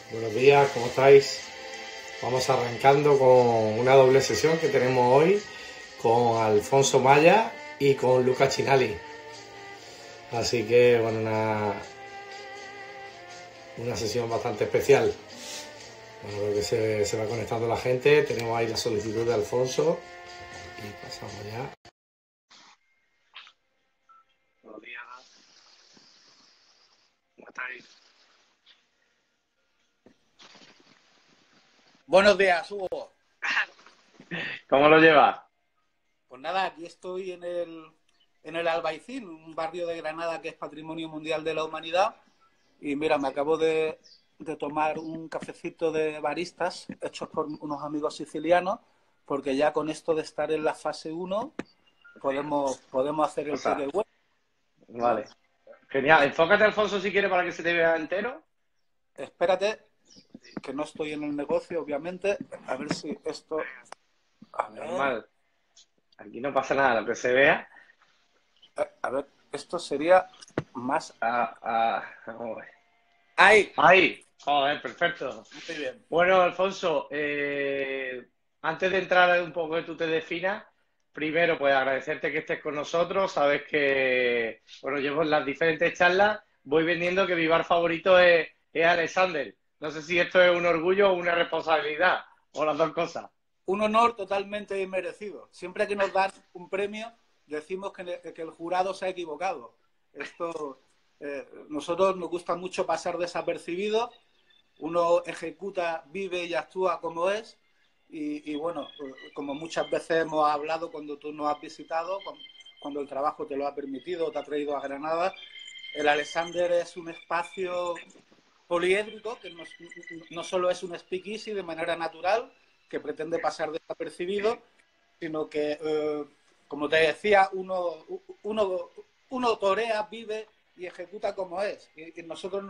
Buenos días, ¿cómo estáis? Vamos arrancando con una doble sesión que tenemos hoy con Alfonso Maya y con Luca Chinali. Así que, bueno, una sesión bastante especial. Bueno, creo que se va conectando la gente. Tenemos ahí la solicitud de Alfonso y pasamos ya. Buenos días. ¿Cómo estáis? Buenos días, Hugo. ¿Cómo lo llevas? Pues nada, aquí estoy en el Albaicín, un barrio de Granada que es Patrimonio Mundial de la Humanidad. Y mira, me acabo de tomar un cafecito de baristas hechos por unos amigos sicilianos, porque ya con esto de estar en la fase 1 podemos hacer el takeaway. Vale. Genial. Enfócate, Alfonso, si quieres, para que se te vea entero. Espérate, que no estoy en el negocio, obviamente. A ver si esto... Normal. Aquí no pasa nada, lo que se vea. A ver, esto sería más... Vamos a ver. ¡Ahí! Ahí. Joder, perfecto. Muy bien. Bueno, Alfonso, antes de entrar un poco que tú te definas, primero, pues agradecerte que estés con nosotros. Sabes que, bueno, llevo en las diferentes charlas, voy vendiendo que mi bar favorito es Alexander. No sé si esto es un orgullo o una responsabilidad, o las dos cosas. Un honor totalmente inmerecido. Siempre que nos dan un premio, decimos que el jurado se ha equivocado. Esto, nosotros nos gusta mucho pasar desapercibido. Uno ejecuta, vive y actúa como es. Y bueno, como muchas veces hemos hablado cuando tú nos has visitado, cuando el trabajo te lo ha permitido, te ha traído a Granada, el Alexander es un espacio poliédrico que no solo es un speakeasy de manera natural, que pretende pasar desapercibido, sino que, como te decía, uno torea, vive y ejecuta como es. Y nosotros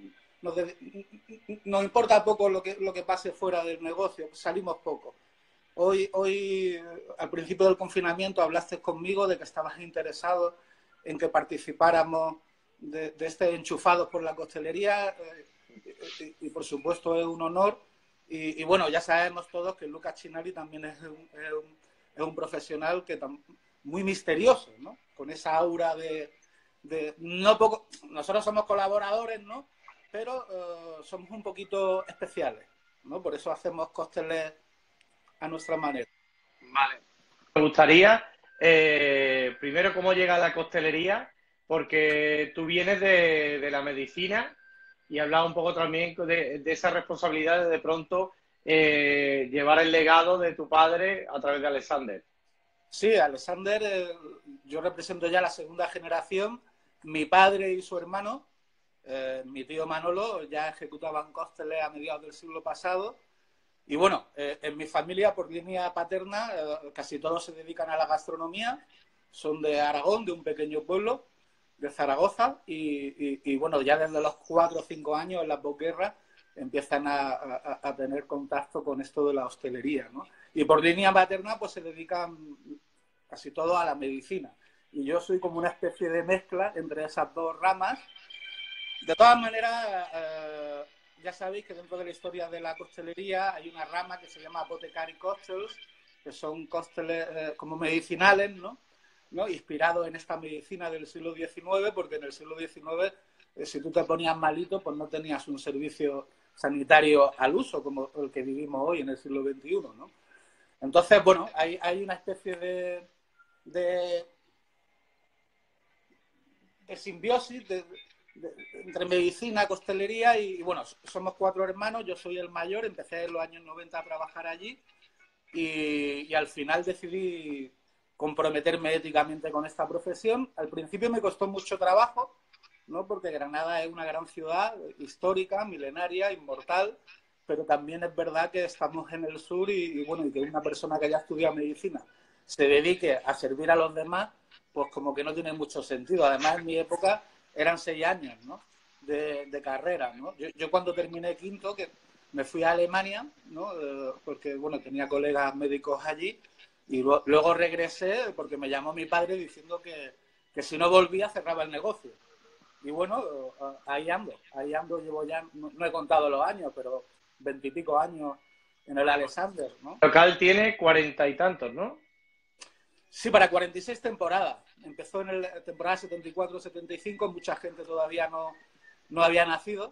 nos importa poco lo que pase fuera del negocio, salimos poco. Hoy, al principio del confinamiento, hablaste conmigo de que estabas interesado en que participáramos de este Enchufados por la Costelería, y por supuesto es un honor. Y bueno, ya sabemos todos que Luca Chinali también es un profesional muy misterioso, ¿no? Con esa aura no poco. Nosotros somos colaboradores, ¿no? Pero somos un poquito especiales, ¿no? Por eso hacemos cócteles a nuestra manera. Vale. Me gustaría, primero, cómo llega a la costelería, porque tú vienes de la medicina y hablaba un poco también de esa responsabilidad de pronto llevar el legado de tu padre a través de Alexander. Sí, Alexander, yo represento ya la segunda generación. Mi padre y su hermano, mi tío Manolo, ya ejecutaban cócteles a mediados del siglo pasado. Y bueno, en mi familia, por línea paterna, casi todos se dedican a la gastronomía. Son de Aragón, de un pequeño pueblo, de Zaragoza. Y bueno, ya desde los 4 o 5 años, en la posguerra, empiezan a tener contacto con esto de la hostelería, ¿no? Y por línea paterna, pues se dedican casi todos a la medicina. Y yo soy como una especie de mezcla entre esas dos ramas. De todas maneras, ya sabéis que dentro de la historia de la costelería hay una rama que se llama Apothecary Cocktails, que son cócteles como medicinales, ¿no? Inspirados en esta medicina del siglo XIX, porque en el siglo XIX, si tú te ponías malito, pues no tenías un servicio sanitario al uso como el que vivimos hoy en el siglo XXI, ¿no? Entonces, bueno, hay una especie de simbiosis entre medicina, costelería y bueno, somos 4 hermanos, yo soy el mayor, empecé en los años 90 a trabajar allí y al final decidí comprometerme éticamente con esta profesión. Al principio me costó mucho trabajo, ¿no? Porque Granada es una gran ciudad histórica, milenaria, inmortal, pero también es verdad que estamos en el sur y bueno, y que una persona que haya estudiado medicina se dedique a servir a los demás, pues como que no tiene mucho sentido. Además, en mi época eran 6 años, ¿no? de carrera, ¿no? Yo cuando terminé quinto, que me fui a Alemania, ¿no? Porque, bueno, tenía colegas médicos allí, y luego regresé porque me llamó mi padre diciendo que si no volvía cerraba el negocio. bueno, ahí ando, llevo ya, no he contado los años, pero 20 y pico años en el Alexander, ¿no? El local tiene 40 y tantos, ¿no? Sí, para 46 temporadas. Empezó en la temporada 74-75, mucha gente todavía no había nacido.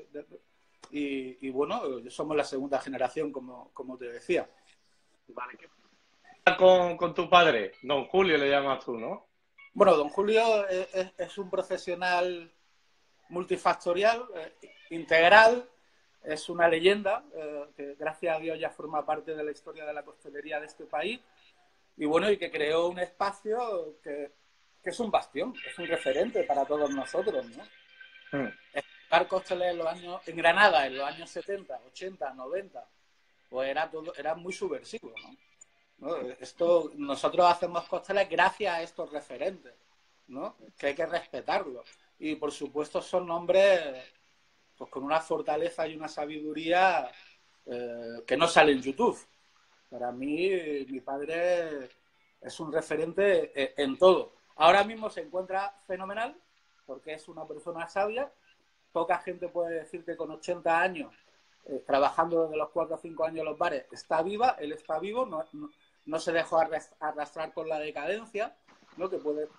Y bueno, somos la segunda generación, como te decía. Vale, ¿qué pasa con tu padre? Don Julio le llamas tú, ¿no? Bueno, don Julio es un profesional multifactorial, integral, es una leyenda que gracias a Dios ya forma parte de la historia de la costelería de este país y bueno, y que creó un espacio que es un bastión, es un referente para todos nosotros, ¿no? Mm. Estar costeles en Granada en los años 70, 80, 90, pues era muy subversivo, ¿no? Nosotros hacemos costeles gracias a estos referentes, ¿no? Que hay que respetarlos. Y por supuesto son hombres pues, con una fortaleza y una sabiduría que no sale en YouTube. Para mí, mi padre es un referente en todo. Ahora mismo se encuentra fenomenal porque es una persona sabia. Poca gente puede decir que con 80 años, trabajando desde los 4 o 5 años en los bares, está viva, él está vivo, no se dejó arrastrar por la decadencia, ¿no? que puede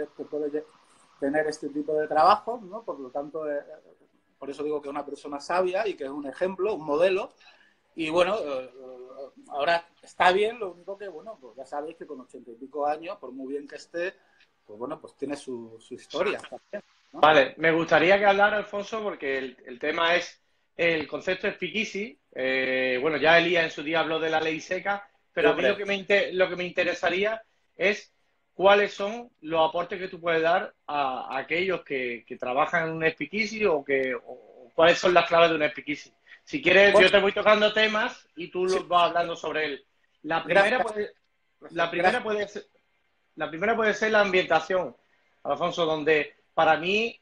tener este tipo de trabajo, ¿no? Por lo tanto, por eso digo que es una persona sabia y que es un ejemplo, un modelo. Y bueno, ahora está bien, lo único que, bueno, pues ya sabéis que con 80 y pico años, por muy bien que esté, pues bueno, pues tiene su historia también, ¿no? Vale, me gustaría que hablara, Alfonso, porque el tema es el concepto de speakeasy. Bueno, ya Elías en su día habló de la ley seca, Sí, pero a mí hombre. lo que me interesaría es cuáles son los aportes que tú puedes dar a aquellos que trabajan en un speakeasy o cuáles son las claves de un speakeasy. Si quieres, Bueno, yo te voy tocando temas y tú sí, los vas hablando sobre él. La primera gracias, puede, la primera gracias. puede ser, la primera puede ser la ambientación, Alfonso, donde para mí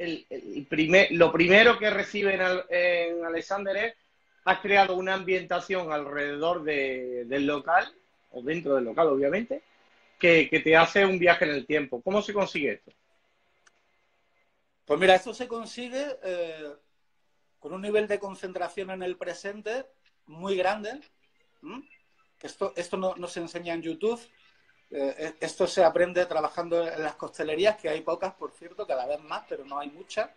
lo primero que recibe en Alexander es: has creado una ambientación alrededor del local, o dentro del local, obviamente, que te hace un viaje en el tiempo. ¿Cómo se consigue esto? Pues mira, esto se consigue con un nivel de concentración en el presente muy grande. ¿Mm? Esto no se enseña en YouTube. Esto se aprende trabajando en las costelerías, que hay pocas, por cierto, cada vez más, pero no hay muchas.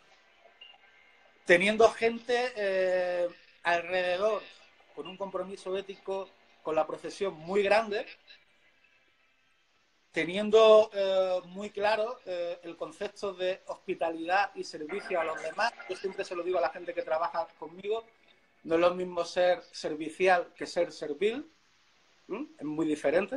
Teniendo gente alrededor con un compromiso ético con la profesión muy grande, teniendo muy claro el concepto de hospitalidad y servicio a los demás. Yo siempre se lo digo a la gente que trabaja conmigo, no es lo mismo ser servicial que ser servil, es muy diferente.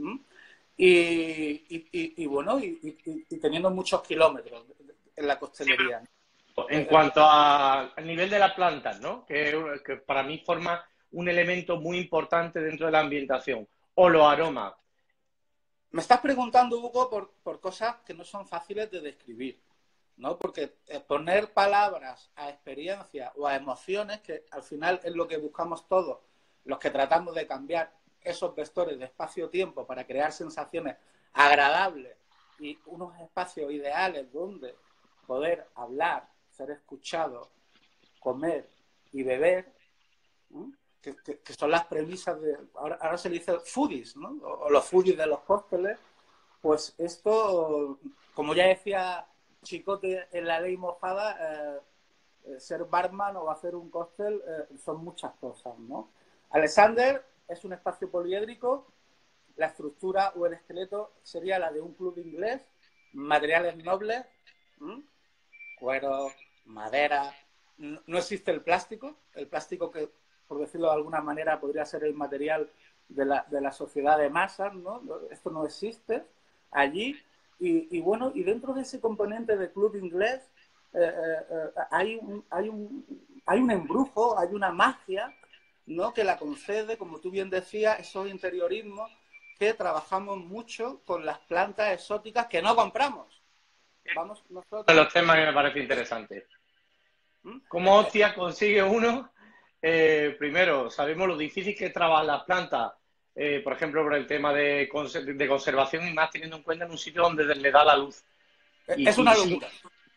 Y bueno, y teniendo muchos kilómetros en la costelería. En cuanto al nivel de las plantas, ¿no? Que para mí forma un elemento muy importante dentro de la ambientación, o los aromas. Me estás preguntando, Hugo, por cosas que no son fáciles de describir, ¿no? Porque poner palabras a experiencias o a emociones, que al final es lo que buscamos todos, los que tratamos de cambiar esos vectores de espacio-tiempo para crear sensaciones agradables y unos espacios ideales donde poder hablar, ser escuchado, comer y beber, ¿no? Que son las premisas de... Ahora se le dice foodies, ¿no? O los foodies de los cócteles. Pues esto, como ya decía Chicote en La Ley Mojada, ser barman o hacer un cóctel son muchas cosas, ¿no? Alexander es un espacio poliédrico. La estructura o el esqueleto sería la de un club inglés, materiales nobles, cuero, madera. No existe el plástico que, por decirlo de alguna manera, podría ser el material de la sociedad de masas, ¿no? Esto no existe allí. Y bueno, y dentro de ese componente de club inglés hay un embrujo, hay una magia, ¿no? Que la concede, como tú bien decías, esos interiorismos que trabajamos mucho con las plantas exóticas que no compramos. Vamos Uno de nosotros. los temas que me parece interesante. ¿Mm? ¿Cómo hostia consigue uno? Primero, sabemos lo difícil que es trabajar las plantas, por ejemplo, por el tema de conservación y más teniendo en cuenta en un sitio donde le da la luz. Es Y, una sin, locura.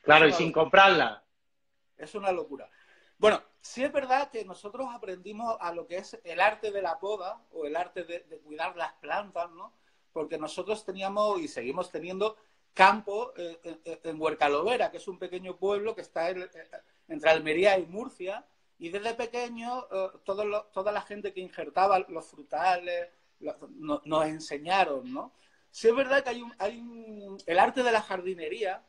Es Claro, y una sin locura. comprarla. Es una locura. Bueno, sí es verdad que nosotros aprendimos a lo que es el arte de la poda o el arte de cuidar las plantas, ¿no? Porque nosotros teníamos y seguimos teniendo campo en Huercalovera, que es un pequeño pueblo que está entre Almería y Murcia, y desde pequeño toda la gente que injertaba los frutales nos enseñaron, ¿no? Sí es verdad que el arte de la jardinería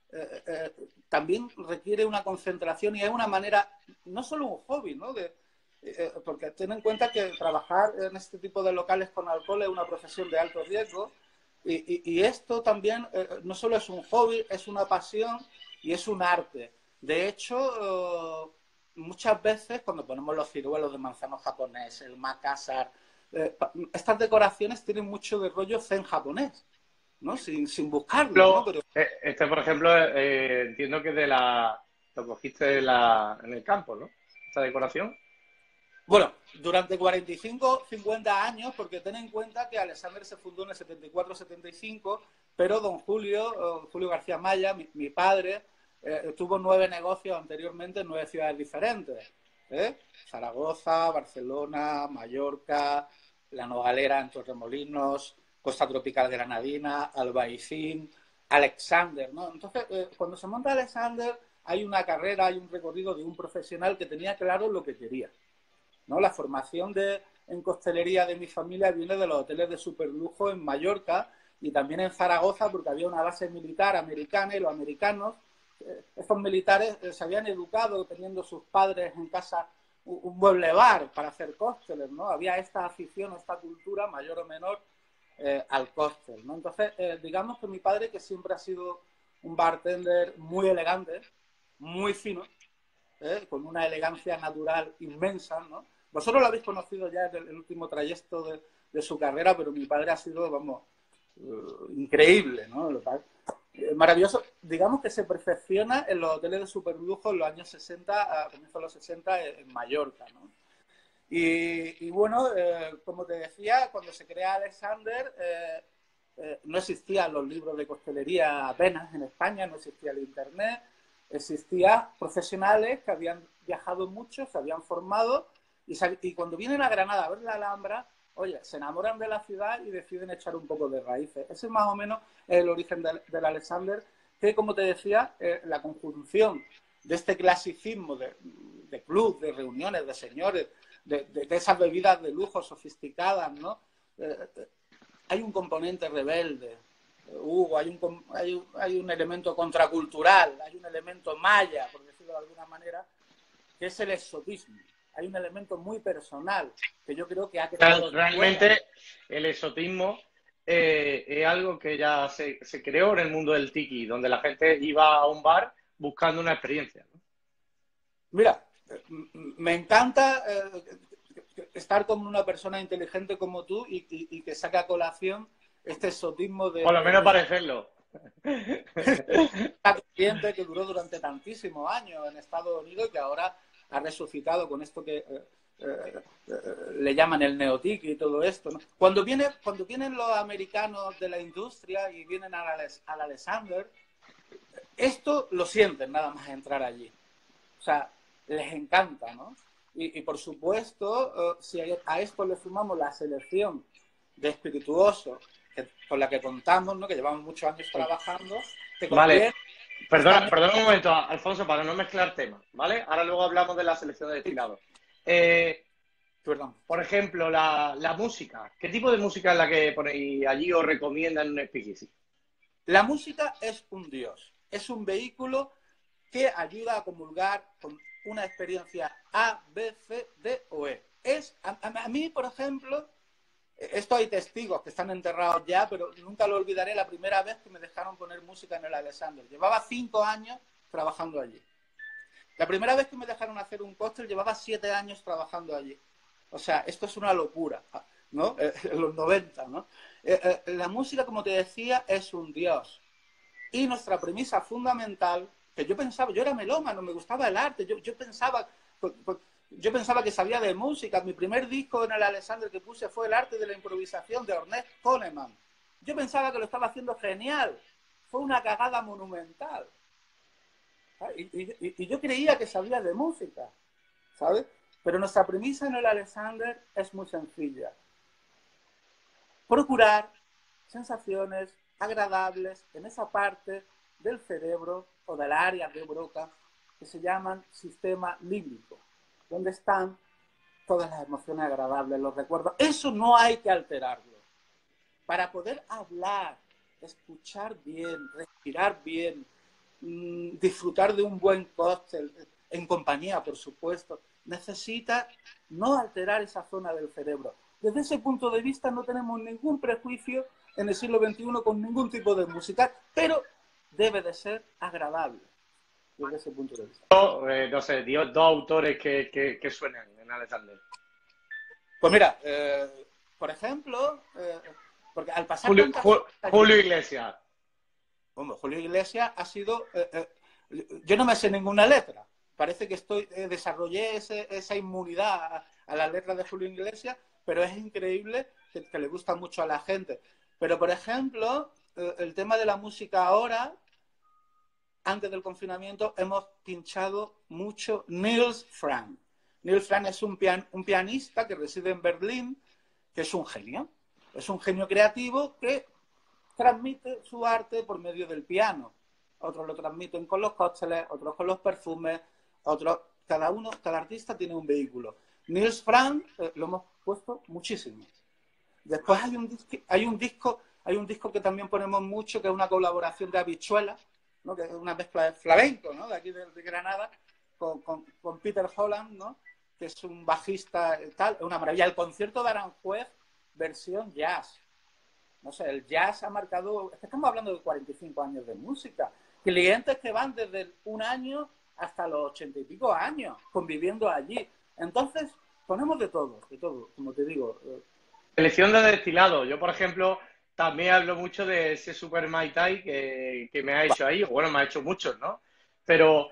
también requiere una concentración y es una manera, no solo un hobby, ¿no? Porque ten en cuenta que trabajar en este tipo de locales con alcohol es una profesión de alto riesgo y esto también no solo es un hobby, es una pasión y es un arte. De hecho, muchas veces cuando ponemos los ciruelos de manzano japonés, el macassar, estas decoraciones tienen mucho de rollo zen japonés, ¿no? Sin buscarlo, ¿no? Pero Este, por ejemplo, entiendo que lo cogiste en el campo, ¿no? Esta decoración. bueno, durante 45, 50 años, porque ten en cuenta que Alexander se fundó en el 74-75, pero don Julio, Julio García Maya, mi padre, tuvo 9 negocios anteriormente en 9 ciudades diferentes. Zaragoza, Barcelona, Mallorca, La Nogalera en Torremolinos, Costa Tropical Granadina, Albaicín, Alexander, ¿no? Entonces, cuando se monta Alexander, hay una carrera, hay un recorrido de un profesional que tenía claro lo que quería. ¿No? La formación en costelería de mi familia viene de los hoteles de superlujo en Mallorca y también en Zaragoza porque había una base militar americana y los americanos, estos militares se habían educado teniendo sus padres en casa un mueble bar para hacer cócteles, ¿no? Había esta afición, esta cultura, mayor o menor, al cóctel, ¿no? Entonces, digamos que mi padre, que siempre ha sido un bartender muy elegante, muy fino, con una elegancia natural inmensa, ¿no? Vosotros lo habéis conocido ya en el último trayecto de su carrera, pero mi padre ha sido, vamos, increíble, ¿no? Maravilloso. Digamos que se perfecciona en los hoteles de superlujo en los años 60, a comienzos de los 60 en Mallorca, ¿no? Y bueno, como te decía, cuando se crea Alexander, no existían los libros de costelería apenas en España, no existía el Internet, existían profesionales que habían viajado mucho, se habían formado y cuando vienen a Granada a ver la Alhambra, oye, se enamoran de la ciudad y deciden echar un poco de raíces. Ese es más o menos el origen del Alexander, que como te decía, la conjunción de este clasicismo de club, de reuniones, de señores, de esas bebidas de lujo sofisticadas, ¿no? Hay un componente rebelde, Hugo, hay un elemento contracultural, hay un elemento maya, por decirlo de alguna manera, que es el exotismo. Hay un elemento muy personal que yo creo que ha creado escuelas. Realmente el exotismo es algo que ya se creó en el mundo del tiki, donde la gente iba a un bar buscando una experiencia, ¿no? Mira, me encanta estar con una persona inteligente como tú y que saca a colación este exotismo Por lo menos parecerlo. cliente que duró durante tantísimos años en Estados Unidos y que ahora ha resucitado con esto que le llaman el neotic y todo esto, ¿no? Cuando vienen los americanos de la industria y vienen al Alexander, esto lo sienten nada más entrar allí. O sea, les encanta, ¿no? Y por supuesto, si a esto le sumamos la selección de espirituosos con la que contamos, ¿no? Que llevamos muchos años trabajando, te Vale, conviene esta. perdona un momento, Alfonso, para no mezclar temas, ¿vale? Ahora luego hablamos de la selección de destilados. Eh, Perdón. por ejemplo, la música. ¿Qué tipo de música es la que ponéis allí o recomiendan en un speakeasy? La música es un dios, es un vehículo que ayuda a comulgar con una experiencia A, B, C, D o E. A mí, por ejemplo, esto hay testigos que están enterrados ya, pero nunca lo olvidaré la primera vez que me dejaron poner música en el Alexander. Llevaba 5 años trabajando allí. La primera vez que me dejaron hacer un cóctel llevaba 7 años trabajando allí. O sea, esto es una locura, ¿no? En los 90, ¿no? La música, como te decía, es un dios. Y nuestra premisa fundamental, que yo pensaba, yo era melómano, me gustaba el arte, yo pensaba que sabía de música. Mi primer disco en el Alexander que puse fue El arte de la improvisación de Ernest Coleman. Yo pensaba que lo estaba haciendo genial. Fue una cagada monumental. Y yo creía que sabía de música, ¿sabes? Pero nuestra premisa en el Alexander es muy sencilla. Procurar sensaciones agradables en esa parte del cerebro o del área de Broca que se llaman sistema límbico, donde están todas las emociones agradables, los recuerdos. Eso no hay que alterarlo. Para poder hablar, escuchar bien, respirar bien, disfrutar de un buen cóctel, en compañía, por supuesto, necesita no alterar esa zona del cerebro. Desde ese punto de vista no tenemos ningún prejuicio en el siglo XXI con ningún tipo de música, pero debe de ser agradable desde ese punto de vista. No sé, dos autores que suenan en Alexander. Pues mira, por ejemplo, porque al pasar Julio, tantas... Julio Iglesias. Hombre, Julio Iglesias ha sido... yo no me sé ninguna letra. Parece que desarrollé esa inmunidad a las letras de Julio Iglesias, pero es increíble que le gusta mucho a la gente. Pero, por ejemplo, el tema de la música ahora, antes del confinamiento, hemos pinchado mucho Nils Frank. Nils Frank es un pianista que reside en Berlín, que es un genio. Es un genio creativo que transmite su arte por medio del piano. Otros lo transmiten con los cócteles, otros con los perfumes, otros... Cada artista tiene un vehículo. Nils Frank lo hemos puesto muchísimo. Después hay un disco que también ponemos mucho, que es una colaboración de Habichuela, ¿no? Que es una mezcla de flamenco, ¿no? De aquí de Granada, con Peter Holland, ¿no? Que es un bajista tal, es una maravilla. El concierto de Aranjuez, versión jazz. No sé, el jazz ha marcado... Es que estamos hablando de 45 años de música. Clientes que van desde un año hasta los 80 y pico años conviviendo allí. Entonces, ponemos de todo, como te digo. Selección de destilados. Yo, por ejemplo, también hablo mucho de ese Super Mai Tai que me ha hecho ahí. Bueno, me ha hecho muchos, ¿no? Pero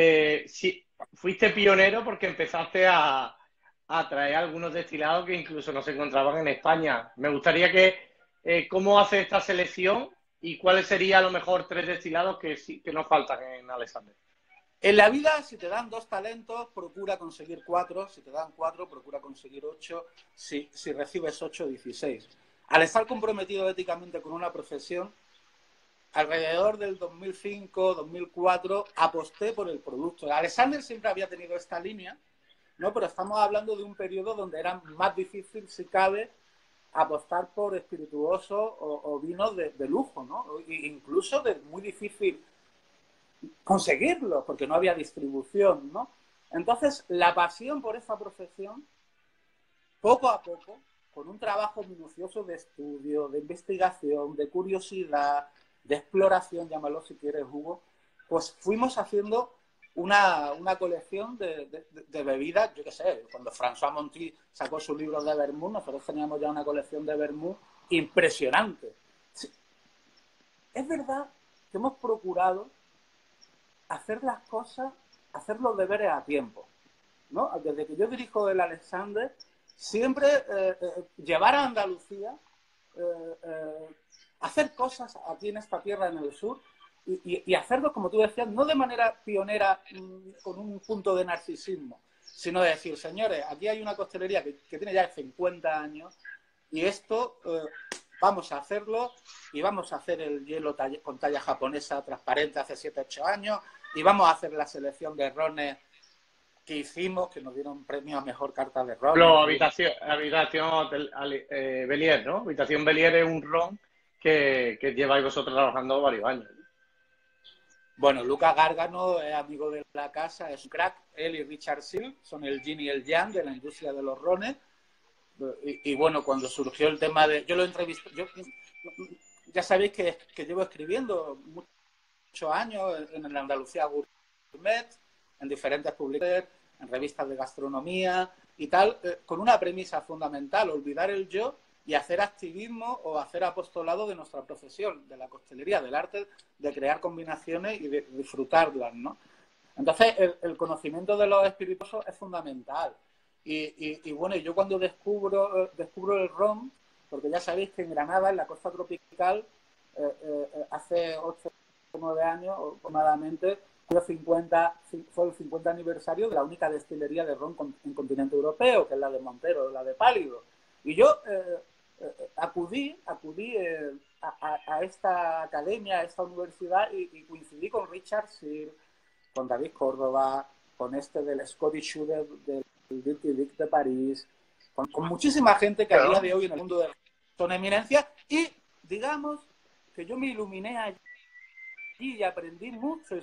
sí, fuiste pionero porque empezaste a traer algunos destilados que incluso no se encontraban en España. Me gustaría ¿cómo hace esta selección y cuáles serían a lo mejor 3 destilados que nos faltan en Alexander? En la vida, si te dan 2 talentos, procura conseguir 4. Si te dan 4, procura conseguir 8. Si recibes 8, 16. Al estar comprometido éticamente con una profesión, alrededor del 2005, 2004, aposté por el producto. Alexander siempre había tenido esta línea, ¿no? Pero estamos hablando de un periodo donde era más difícil, si cabe, apostar por espirituosos o vinos de lujo, ¿no? Incluso de muy difícil conseguirlo, porque no había distribución, ¿no? Entonces, la pasión por esa profesión, poco a poco, con un trabajo minucioso de estudio, de investigación, de curiosidad, de exploración, llámalo si quieres, Hugo, pues fuimos haciendo una colección de bebidas, yo qué sé, cuando François Monti sacó su libro de vermut, nosotros teníamos ya una colección de vermut impresionante. Sí. Es verdad que hemos procurado hacer las cosas, hacer los deberes a tiempo, ¿no? Desde que yo dirijo el Alexander, siempre llevar a Andalucía, hacer cosas aquí en esta tierra en el sur y hacerlo, como tú decías, no de manera pionera con un punto de narcisismo, sino de decir, señores, aquí hay una costelería que tiene ya 50 años y esto vamos a hacerlo y vamos a hacer el hielo con talla japonesa transparente hace 7-8 años y vamos a hacer la selección de rones que hicimos, que nos dieron premio a mejor carta de ron. Habitación Belier, ¿no? Habitación Belier es un ron que lleváis vosotros trabajando varios años. Bueno, Lucas Gárgano es amigo de la casa, es un crack. Él y Richard Seal son el yin y el yang de la industria de los rones. Y bueno, cuando surgió el tema de... Yo lo entrevisté... Ya sabéis que llevo escribiendo muchos años en el Andalucía Gourmet, en diferentes publicaciones, en revistas de gastronomía y tal, con una premisa fundamental: olvidar el yo y hacer activismo o hacer apostolado de nuestra profesión, de la costelería, del arte de crear combinaciones y de disfrutarlas, ¿no? Entonces, el conocimiento de los espirituosos es fundamental. Y bueno, yo cuando descubro el ron, porque ya sabéis que en Granada, en la costa tropical, hace 8 o 9 años aproximadamente, fue el 50 aniversario de la única destilería de ron en continente europeo, que es la de Montero, la de Pálido. Y yo acudí a esta academia, a esta universidad, y coincidí con Richard Searle, con David Córdoba, con este del Scottish Shooter, del Dirty Dick de París, con muchísima gente que a día de hoy en el mundo son eminencias, y digamos que yo me iluminé allí y aprendí mucho.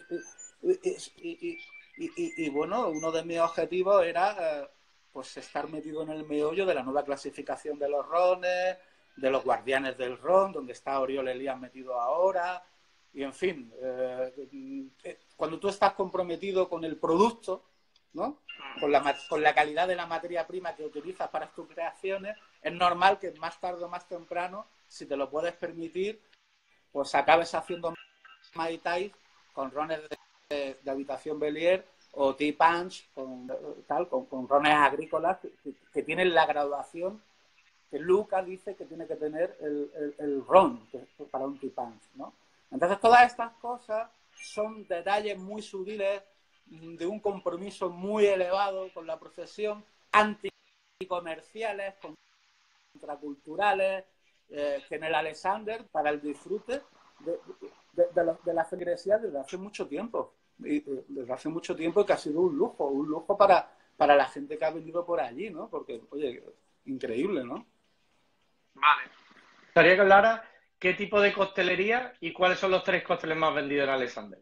Y bueno, uno de mis objetivos era pues estar metido en el meollo de la nueva clasificación de los rones, de los guardianes del ron, donde está Oriol Elías metido ahora, y en fin, cuando tú estás comprometido con el producto, ¿no? Con la calidad de la materia prima que utilizas para tus creaciones, es normal que más tarde o más temprano, si te lo puedes permitir, pues acabes haciendo Mai Tai con rones de habitación Bellier o Tea Punch con rones agrícolas que tienen la graduación que Luca dice que tiene que tener el ron para un Tea Punch, ¿no? Entonces todas estas cosas son detalles muy sutiles de un compromiso muy elevado con la profesión, anticomerciales, contraculturales, que en el Alexander, para el disfrute de la feligresía desde hace mucho tiempo. Desde hace mucho tiempo, que ha sido un lujo para la gente que ha venido por allí, ¿no? Porque, oye, increíble, ¿no? Vale. Me gustaría que hablara qué tipo de coctelería y cuáles son los 3 cócteles más vendidos en Alexander.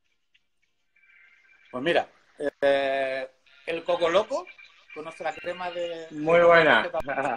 Pues mira, el Coco Loco, con nuestra crema de Muy coco buena.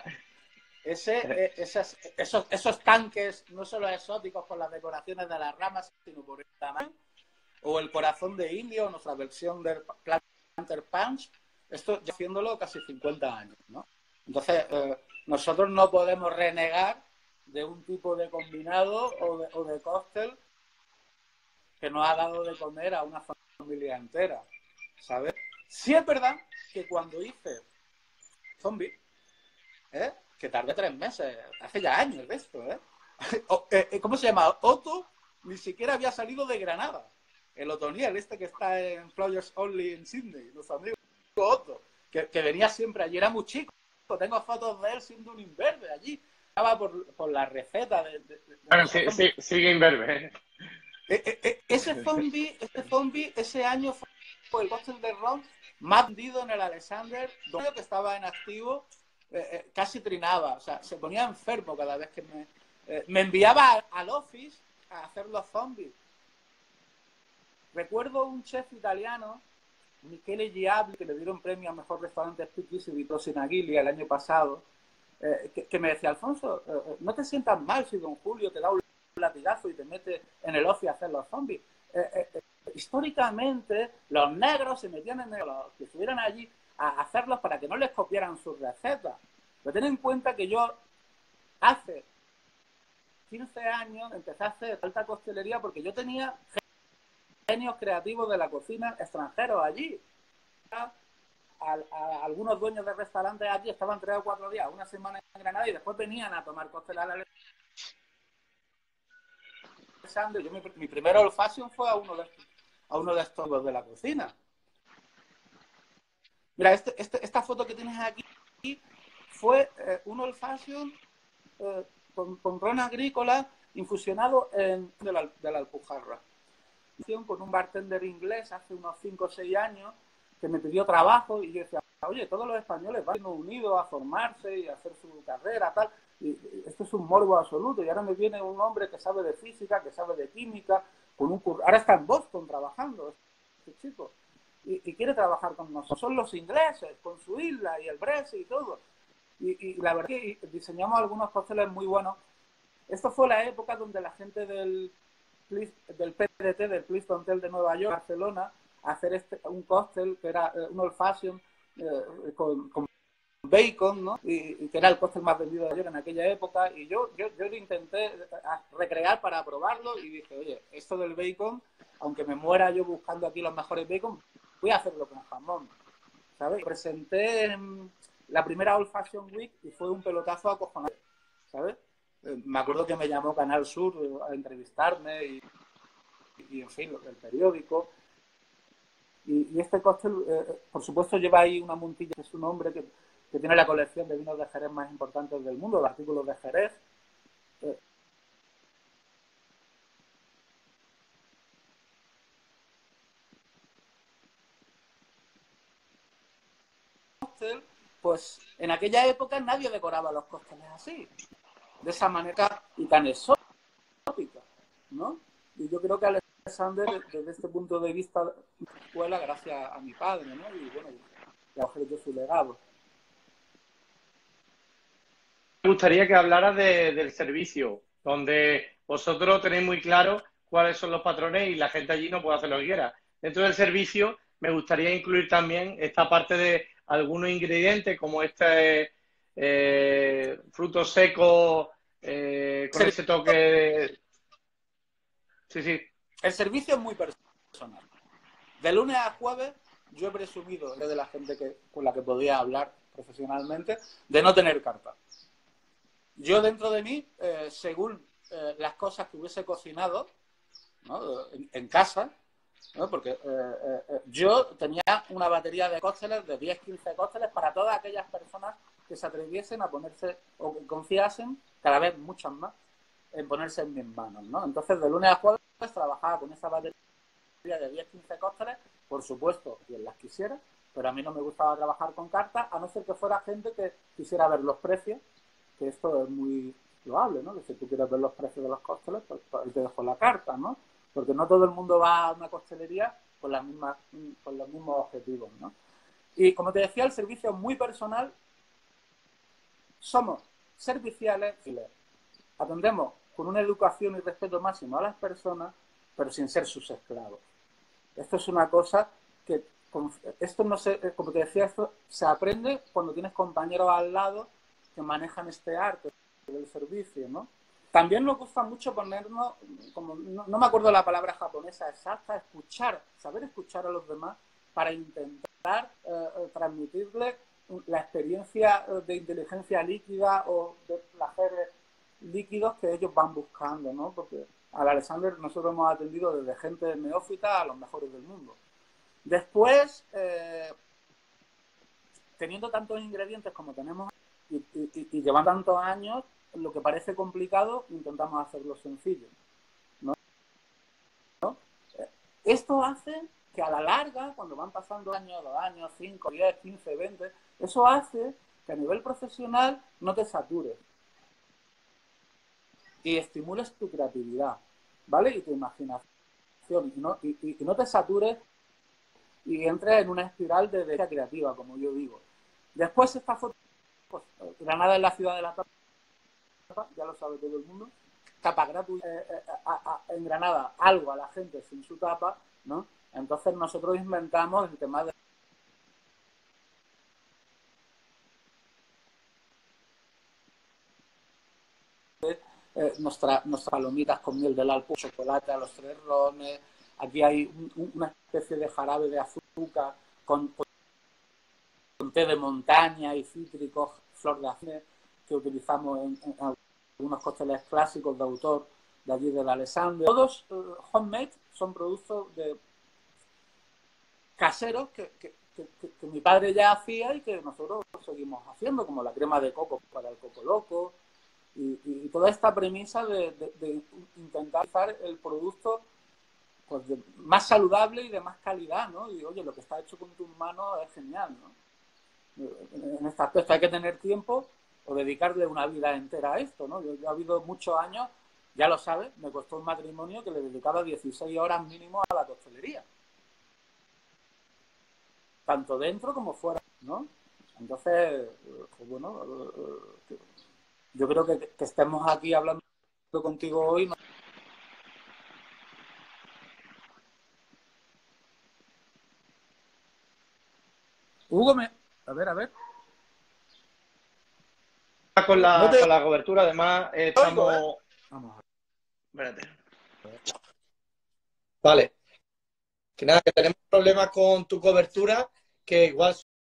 Esos tanques, no solo exóticos por las decoraciones de las ramas, sino por el tamaño. O el Corazón de Indio, nuestra versión del Planter Punch. Esto ya haciéndolo casi 50 años, ¿no? Entonces, nosotros no podemos renegar de un tipo de combinado o de cóctel que nos ha dado de comer a una familia entera, ¿sabes? Sí es verdad que cuando hice Zombie, que tardé 3 meses, hace ya años de esto, ¿cómo se llama? Otto ni siquiera había salido de Granada. El Otoniel, que está en Flowers Only en Sydney, nuestro amigo Otto, que venía siempre allí, era muy chico. Tengo fotos de él siendo un imberbe allí. Estaba por la receta Bueno, sí, sigue imberbe. Ese zombie, ese año fue el cóctel de ron más vendido en el Alexander, donde que estaba en activo, casi trinaba, o sea, se ponía enfermo cada vez que me enviaba al office a hacer los zombies. Recuerdo un chef italiano, Michele Giabli, que le dieron premio a mejor restaurante Speakeasy y Vittorio Sinagili el año pasado, que me decía, Alfonso, no te sientas mal si don Julio te da un latigazo y te mete en el office a hacer los zombies. Históricamente, los negros se metían en los que estuvieran allí a hacerlos para que no les copiaran sus recetas. Pero ten en cuenta que yo hace 15 años empecé a hacer alta costelería porque yo tenía genios creativos de la cocina extranjeros allí. A algunos dueños de restaurantes aquí estaban 3 o 4 días, una semana en Granada, y después venían a tomar cóctel a la Alexander. Yo mi primer old fashion fue a uno de estos de la cocina. Mira, esta foto que tienes aquí fue un old fashion con ron agrícola infusionado de la Alpujarra. Con un bartender inglés hace unos 5 o 6 años que me pidió trabajo y yo decía, oye, todos los españoles van unidos a formarse y a hacer su carrera, tal, y esto es un morbo absoluto, y ahora me viene un hombre que sabe de física, que sabe de química, ahora está en Boston trabajando, este chico, y quiere trabajar con nosotros. Son los ingleses, con su isla y el Brexit y todo. Y la verdad que diseñamos algunos cócteles muy buenos. Esto fue la época donde la gente del PDT, del Pleasant Hotel de Nueva York, Barcelona, hacer un cóctel que era un old fashion con bacon, ¿no? Y que era el cóctel más vendido de Nueva York en aquella época, y yo lo intenté recrear para probarlo y dije, oye, esto del bacon, aunque me muera yo buscando aquí los mejores bacon, voy a hacerlo con jamón, ¿sabes? Presenté en la primera Old Fashion Week y fue un pelotazo acojonante, ¿sabes? Me acuerdo que me llamó Canal Sur a entrevistarme y en fin, el periódico. Y este cóctel, por supuesto, lleva ahí una Montilla, que es un hombre que tiene la colección de vinos de Jerez más importantes del mundo, de artículos de Jerez. Pues en aquella época nadie decoraba los cócteles así, de esa manera y tan exótica, ¿no? Y yo creo que Alexander, desde este punto de vista, escuela gracias a mi padre, ¿no? Y bueno, ya ofreció su legado. Me gustaría que hablaras del servicio, donde vosotros tenéis muy claro cuáles son los patrones y la gente allí no puede hacer lo que quiera. Dentro del servicio me gustaría incluir también esta parte de algunos ingredientes como este frutos secos con ese toque. Sí, sí. El servicio es muy personal. De lunes a jueves yo he presumido, de la gente con la que podía hablar profesionalmente, de no tener carta. Yo dentro de mí, según las cosas que hubiese cocinado, ¿no? en casa, ¿no? Porque yo tenía una batería de cócteles, de 10-15 cócteles, para todas aquellas personas que se atreviesen a ponerse, o que confiasen, cada vez muchas más, en ponerse en mis manos, ¿no? Entonces, de lunes a jueves trabajaba con esa batería de 10-15 cócteles, por supuesto, quien las quisiera, pero a mí no me gustaba trabajar con cartas, a no ser que fuera gente que quisiera ver los precios, que esto es muy loable, ¿no? Que si tú quieres ver los precios de los cócteles, pues te dejo la carta, ¿no? Porque no todo el mundo va a una costelería con los mismos objetivos, ¿no? Y como te decía, el servicio es muy personal. Somos serviciales, atendemos con una educación y respeto máximo a las personas, pero sin ser sus esclavos. Esto es una cosa que, esto no se, como te decía, esto se aprende cuando tienes compañeros al lado que manejan este arte del servicio, ¿no? También nos gusta mucho ponernos, como no me acuerdo la palabra japonesa exacta, saber escuchar a los demás para intentar transmitirles la experiencia de inteligencia líquida o de placeres líquidos que ellos van buscando, ¿no? Porque al Alexander nosotros hemos atendido desde gente neófita a los mejores del mundo. Después, teniendo tantos ingredientes como tenemos y llevando tantos años, lo que parece complicado, intentamos hacerlo sencillo, ¿no? Esto hace que a la larga, cuando van pasando años, 2 años, 5, 10, 15, 20, eso hace que a nivel profesional no te satures y estimules tu creatividad, ¿vale? Y tu imaginación, y no te satures y entres en una espiral de derecha creativa, como yo digo. Después esta foto, pues, Granada es la ciudad de la tapa, ya lo sabe todo el mundo, tapa gratuita, en Granada algo a la gente sin su tapa, ¿no? Entonces nosotros inventamos el tema de nuestras palomitas con miel del Alpo, chocolate a los 3 rones. Aquí hay una especie de jarabe de azúcar con té de montaña y cítricos, flor de azúcar, que utilizamos en algunos cócteles clásicos de autor de allí del Alexander. Todos homemade, son productos caseros que mi padre ya hacía y que nosotros seguimos haciendo, como la crema de coco para el coco loco, y toda esta premisa de intentar hacer el producto pues, más saludable y de más calidad, ¿no? Y oye, lo que está hecho con tus manos es genial, ¿no? En este aspecto hay que tener tiempo o dedicarle una vida entera a esto, ¿no? Yo he habido muchos años, ya lo sabes, me costó un matrimonio que le dedicaba 16 horas mínimo a la costelería, tanto dentro como fuera, ¿no? Entonces, pues bueno, yo creo que estemos aquí hablando contigo hoy, ¿no? Hugo, a ver. Con No la, te con la cobertura, además, oigo, ¿eh? estamos. Vamos a ver. Espérate. Vale. Que nada, que tenemos problemas con tu cobertura, que igual